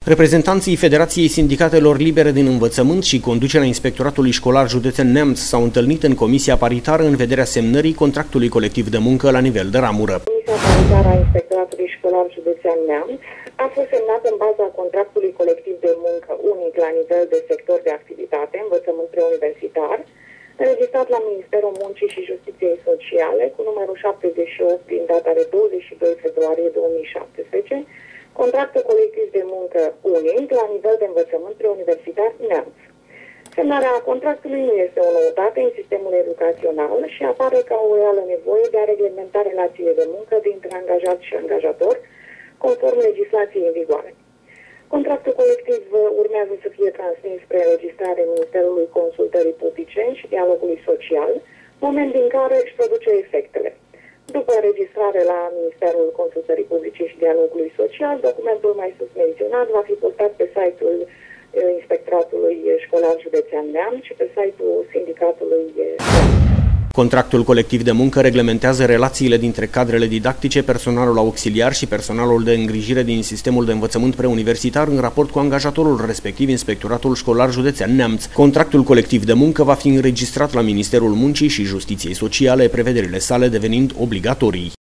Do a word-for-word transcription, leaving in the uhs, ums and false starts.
Reprezentanții Federației Sindicatelor Libere din Învățământ și conducerea Inspectoratului Școlar Județean Neamț s-au întâlnit în Comisia Paritară în vederea semnării contractului colectiv de muncă la nivel de ramură. Comisia Paritară a Inspectoratului Școlar Județean Neamț a fost semnată în baza contractului colectiv de muncă unic la nivel de sector de activitate, învățământ preuniversitar, înregistrat la Ministerul Muncii și Justiției Sociale cu numărul șaptezeci și opt din data de douăzeci și doi februarie două mii șaptesprezece, contractul colectiv de muncă unic la nivel de învățământ preuniversitar Neamț. Semnarea contractului nu este o noutate în sistemul educațional și apare ca o reală nevoie de a reglementa relațiile de muncă dintre angajat și angajator, conform legislației în vigoare. Contractul colectiv urmează să fie transmis spre înregistrare Ministerului Consultării Publice și Dialogului Social, moment din care își produce efectele. După înregistrare la Ministerul Consultării Publice și Dialogului Social, documentul mai sus menționat va fi postat pe site-ul Inspectoratului Școlar Județean Neamț și pe site-ul Sindicatului. Contractul colectiv de muncă reglementează relațiile dintre cadrele didactice, personalul auxiliar și personalul de îngrijire din sistemul de învățământ preuniversitar în raport cu angajatorul, respectiv Inspectoratul Școlar Județean Neamț. Contractul colectiv de muncă va fi înregistrat la Ministerul Muncii și Justiției Sociale, prevederile sale devenind obligatorii.